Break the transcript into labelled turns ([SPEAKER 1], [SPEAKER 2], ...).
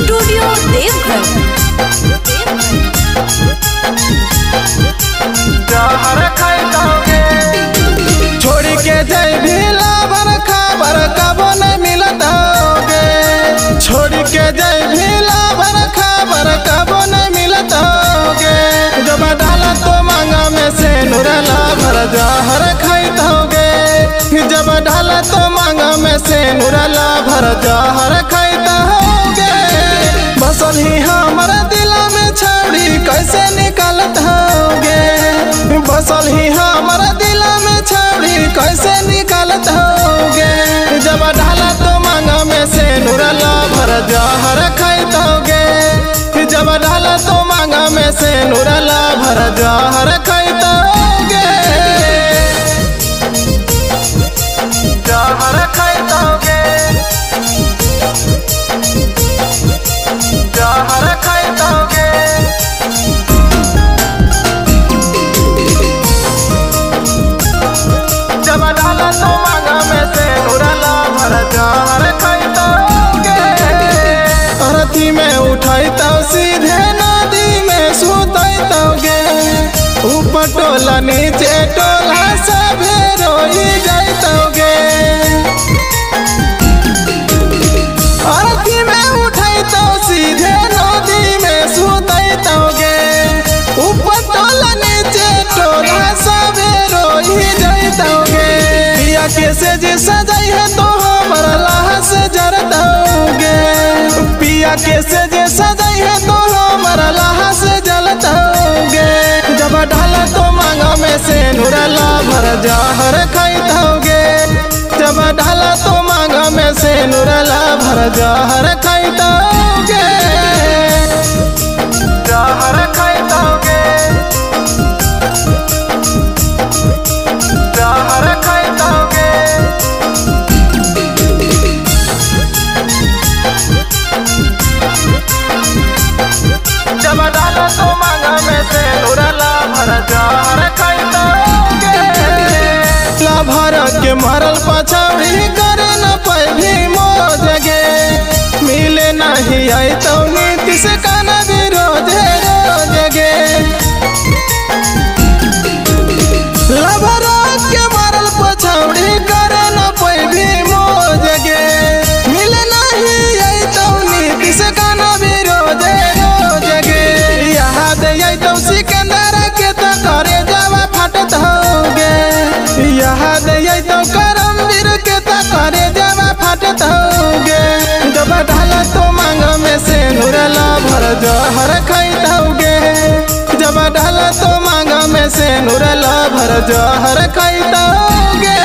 [SPEAKER 1] Studio Deoghar.
[SPEAKER 2] छोड़ के जाए भीला बरखा बरखा बने मिलत होगे। छोड़ के जाए भीला बरखा बरखा बने मिलत होगे। जब डाला तो मांगा में से नुरला भर जहर खाइत होगे। जब डाला तो मांगा में से नुरला भर जहर खाइत होगे। बसल ही हमारा दिला में छौड़ी कैसे निकालत होगे। बसल ही हमारा दिला में छौड़ी कैसे निकालत होगे। जब डाला तो मांगा में से नुरला भर जहर खाइत होगे। जब डाला तो मांगा में से नुरला भर जहर खाइत होगे। जहर खाइत होगे। जहर खाइत होगे। जब डाला तो मांगा में से नुरला भर जहर खाइत होगे। अरथी में उठाइतो सीधे नदी में सुतैतोगे। ऊपर टोला नीचे टोला सभे रोई जाइतोगे। अरथी में उठाइतो सीधे नदी में सुतैतोगे। ऊपर टोला नीचे टोला सभे रोई जाइतोगे। पिया के से जे सजाई है तो हमर लाह से जरतोगे। पिया के से जे सजाई है तो हमर लाह से जलतोगे। जब डाला तो मांगा में से नुरला भर जहर खाइत होगे। जब डाला तो मांगा में से नुरला भर जहर खाइत होगे। जहर खाइत होगे। जहर खाइत होगे। जब डाला तो मांगा में से नुरला भर जहर खाइत होगे। लाभर के मरल पछौड़ी करे न पैभी मोजगे। मिले नहीं आई तो नीतीश का न विरोधे रोजगे। लाभर के मरल पछौड़ी करे न पैभी मोजगे। मिले नहीं आई तो नीतीश का न विरोधे रोजगे। याद आई तो सिकंदर के तो करे जावा फटत होगे। याद आई तो करमवीर के तो करे जावा फटत होगे। जब डाला तो मांगा में से नुरला भर जहर खाइत होगे। जब डाला तो मांगा में से नुरला भर जहर खाइत होगे।